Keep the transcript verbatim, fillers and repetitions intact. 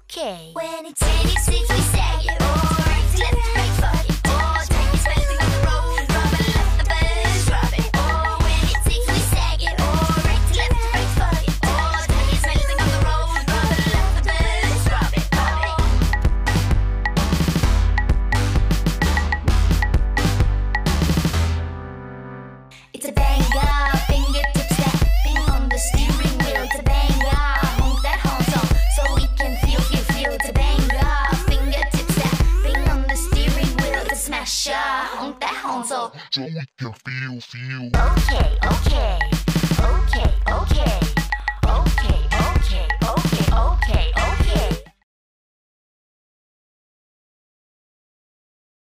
okay. When it's eighty-six, we say it. Or right to left, right fuck it. Or take it, spelling on the road. Rub it, left the bus, rub it. Or when it's six, we say it. Or right to left, right fuck it. Or take it, spelling on the road. Rub it, left the bus, rub it, rub it. It's a banger, fingertips tapping on the steering wheel. It's a banger, honk that horn song so we can feel, feel, feel. It's a banger, fingertips tapping on the steering wheel. It's a smasher, honk that horn so so we can feel, feel. Okay, okay, okay.